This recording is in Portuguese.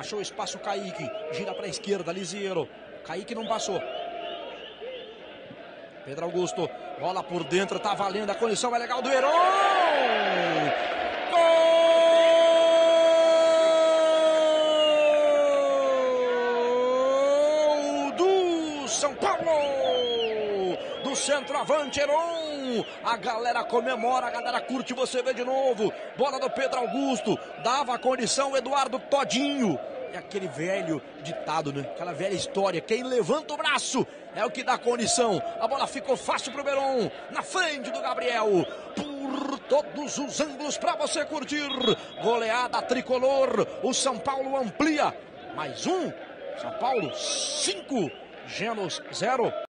Achou espaço o Kaique. Gira para a esquerda, Liseiro. Kaique não passou. Pedro Augusto. Bola por dentro, tá valendo. A condição é legal do Heron. Gol do São Paulo! Do centroavante Heron. A galera comemora, a galera curte, você vê de novo. Bola do Pedro Augusto. Dava a condição o Eduardo Todinho. É aquele velho ditado, né? Aquela velha história. Quem levanta o braço é o que dá condição. A bola ficou fácil pro Heron. Na frente do Gabriel. Por todos os ângulos para você curtir. Goleada tricolor. O São Paulo amplia. Mais um. São Paulo 5. Genos 0.